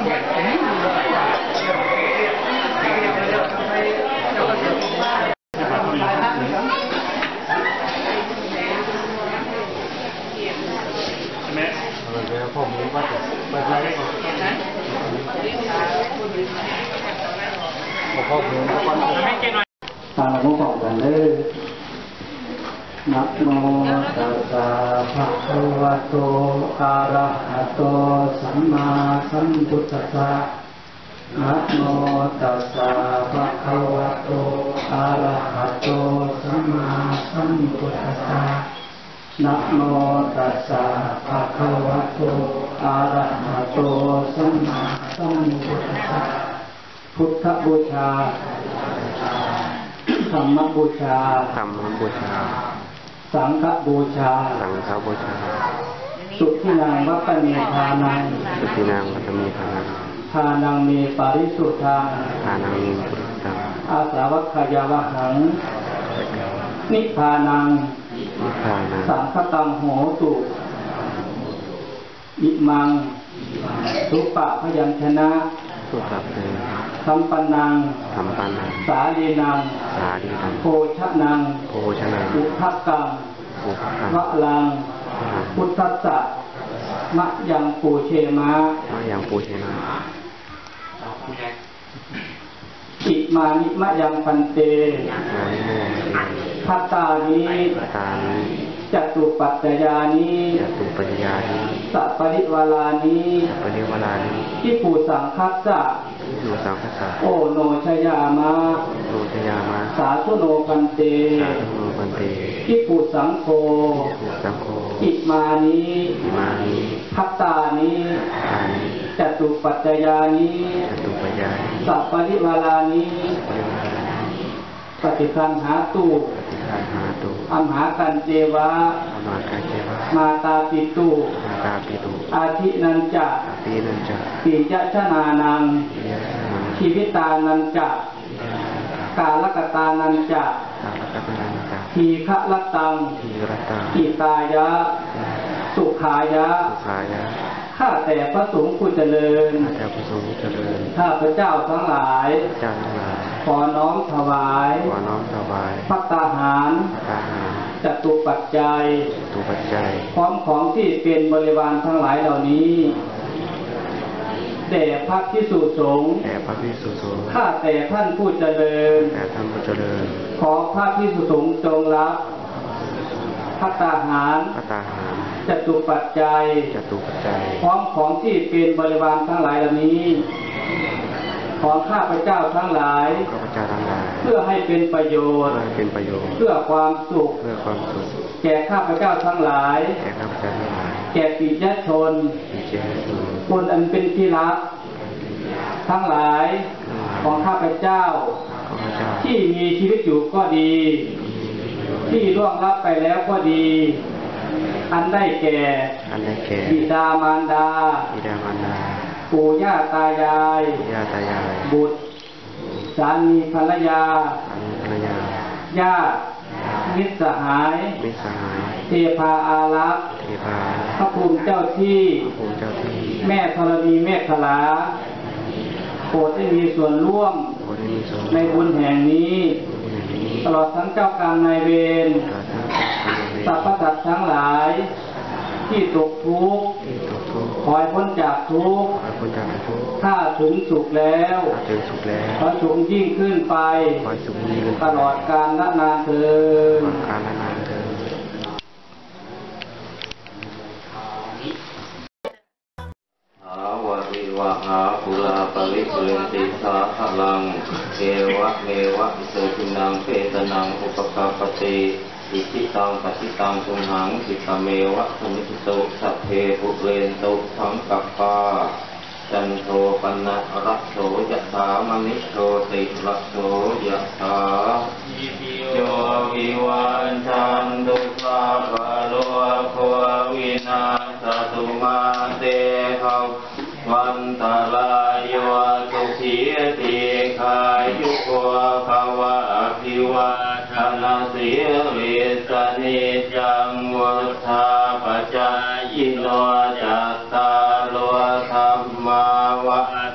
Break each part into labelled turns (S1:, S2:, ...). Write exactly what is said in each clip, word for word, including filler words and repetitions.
S1: ผมรู้ว่าจะเปิดไลฟ์ได้ก่อนผมขอบคุณก่อนตามผู้บอกกันเลยนะโมตัสสะภะคะวะโตอะระหะโตสัมมาสัมพุทธัสสะนะโมตัสสะภะคะวะโตอะระหะโตสัมมาสัมพุทธัสสะนะโมตัสสะภะคะวะโตอะระหะโตสัมมาสัมพุทธัสสะพุทธบูชาธรรมบูชา
S2: ธรรมบูชา
S1: สังฆบูชา
S2: สังฆบูชา
S1: สุทินังวัปเมธานัง
S2: สุทินังวัปเมธานัง
S1: ทานังเมปาริสุทธัง
S2: ทานังเมปาริสุทธัง
S1: อาสาวัคคายาวหังนิพพานัง
S2: นิพพานัง
S1: สังฆตังโหตุอิมังสุปะพยัญชนะ
S2: สุปะเพ
S1: สัมปันนัง
S2: สัมปันนัง
S1: สาลีนัง
S2: สาลีนัง
S1: โภชนัง
S2: โภชนัง
S1: อุทักกัง
S2: อุทักกัง
S1: วะลังพุทธัสสะมะยังปูเชมะ
S2: มะยังปูเชมะ
S1: อิมานิมะยังพันเตพัตตานิ
S2: ตานิ
S1: จตุปัจจยานิ
S2: จตุปัจจยานิ
S1: สัพปริวาลานิ
S2: สัพปริวาลานิ
S1: ที่ปูสังคัสสะ
S2: โนสังคัสสะ
S1: โอโนชยามะ
S2: โนชยามะ
S1: สาธุโนพันเต
S2: สาธุโนพันเต
S1: ที่ปูสังโฆ
S2: ที่ปูสังโฆ
S1: อิมานิ
S2: อิมานิ
S1: พัตตานิ
S2: ตานิ
S1: จตุปัจจยานิ
S2: จตุปัจจยานิ
S1: สัพปริวาลานิปฏิคันหาตุอัมหากันเจวะมาตาปิตุอาทินันจะปิยะชนานังชีวิตานันจะกาลกตานันจะทีฆะละตังอิตายะสุขายะข้าแต่พระสงฆ์ผู้เจริญข้าพระเจ้าทั้งหลายขอน้อมถวายภัตตาหารจตุปัจจัยพร้อมของที่เป็นบริวารทั้งหลายเหล่านี้แด่พระภิกษุสงฆ์ข้าแต่ท่านผู้เจริญขอพระภิกษุสงฆ์จงรับภัตตาหารจตุปัจจัยพร้อมของที่เป็นบริวารทั้งหลายเหล่านี้ของข้าพเจ้าทั้งหลายเพื่อให้เป็นประโยชน์เพื่อความสุขแก่ข้าพเจ้าทั้งหลายแก่ปิยชนคนอันเป็นที่รักทั้งหลายของข้าพเจ้าที่มีชีวิตอยู่ก็ดีที่ล่วงลับไปแล้วก็ดีอันได้แก่บิดามารดาปู่ย่าตายายบุตรสามีภรรยาญาติมิตรสหายเทพาอารักษ์พระภูมิเจ้าที่แม่ธรณีเมฆขลาโปรดได้มีส่วนร่วมในบุญแห่งนี้ตลอดทั้งเจ้ากรรมนายเวรสรรพสัตว์ทั้งหลายที่ตกทุกข์ขอให้พ้นจากทุกข์ถ้าถึงสุขแล้วขอสุขยิ่งขึ้นไปตลอดกาลนานเถิด
S3: วะหาปุราปริปุเรนติสาหลังเทวะเมวะอิโสทินังเปตนังอุปกาปติอิทิตังปฏิตังทุมหังสิตเมวะสมิจโตสัพเพปุเรนโตสังกัปปาจันโทปนะระโสยะถามณิโชติระโสยะถาโยวิวันชันตุสาภะโลภวินาศตุมาเตภวันตาลายโยสุขีติขายุโกภวะอภิวาทนาสิริสนิจังวุฒาปัจจายโนจัตตาโลธรรมาวะ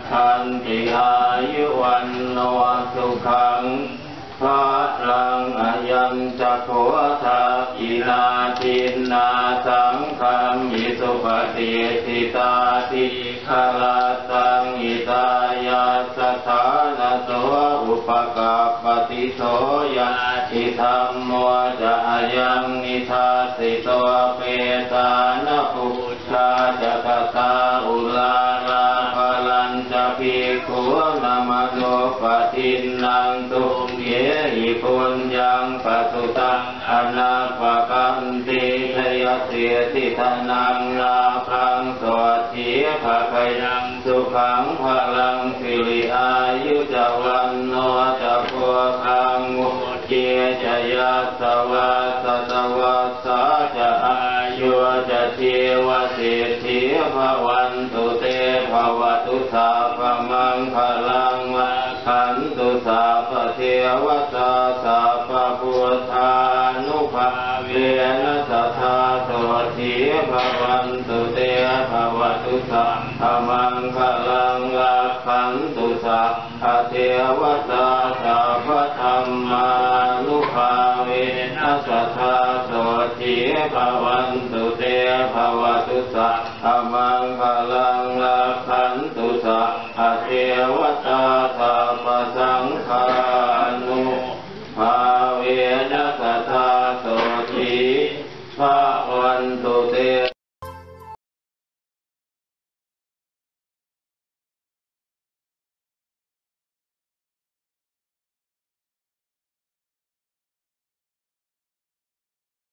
S3: โขทักขินาทินนาสังฆัมมิสุปฏิทิตาทิคลาสังหิตายาสถานโสอุปกัปปติโสยะทิธรรมโมจะยังนิทัสสิโตเปตานปุชฌาจะกตาอุลาราภลัญจะภิกขุนามโนปทินนังตุมเยหิปุญญังปัสสุตังอนาปกันติทยเสียติทนังนาคังสวัสดีภะคยังสุขังพลังสิริอายุจวันโนจะโพคังมุเจจะยัสสวะสตวัสสะจะอายุจะเทวสิทธิภวันตุเตภวตุสาภมังคลังวะขันตุสาภเทวตาสาภพุทธานุภาเวนะสัทธาโสทิภวันตุเตภวตุสาภมังคลังวะขันตุสาภเทวตาสาภธรรมานุภาเวนะสัทธาโสทิภวันตุเตภวตุสาภมังคลังวะขันตุสาภเทวตาสาภสังฆานุภาเวนะสัทธาโสทิภวันตุเต